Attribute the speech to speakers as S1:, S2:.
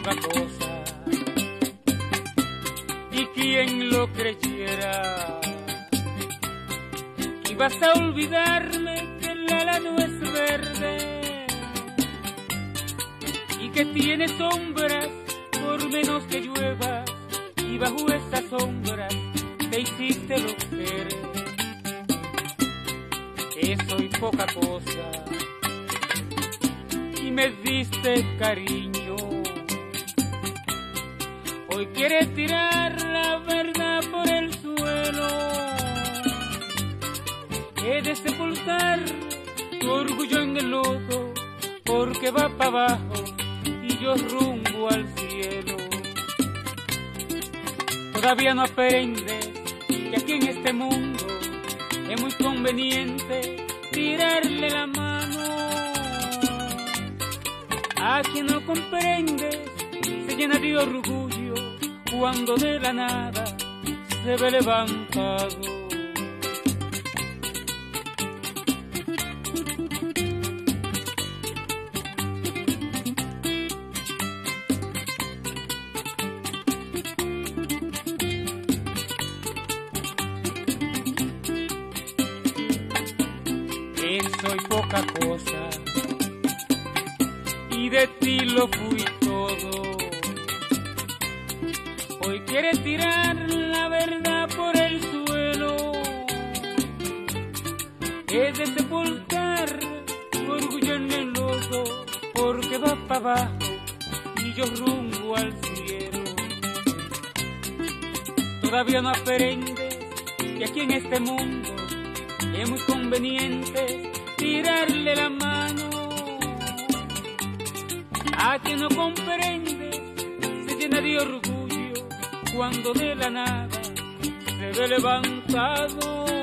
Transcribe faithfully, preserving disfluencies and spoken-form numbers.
S1: poca cosa. Y quien lo creyera, y vas a olvidarme que el ala no es verde y que tiene sombras por menos que llueva, y bajo esas sombras te hiciste lo que eres. Que soy poca cosa y me diste cariño. Hoy quieres tirar la verdad por el suelo. He de sepultar tu orgullo en el lodo, porque va para abajo y yo rumbo al cielo. Todavía no aprendes que aquí en este mundo es muy conveniente tirarle la mano a quien no comprende. Se llena de orgullo cuando de la nada se ve levantado. Que soy poca cosa y de ti lo fui todo. Hoy quieres tirar la verdad por el suelo. He de sepultar tu orgullo en el lodo, porque va para abajo y yo rumbo al cielo. Todavía no aprendes que aquí en este mundo es muy conveniente tirarle la mano a quien no comprende. Se llena de orgullo cuando de la nada se ve levantado.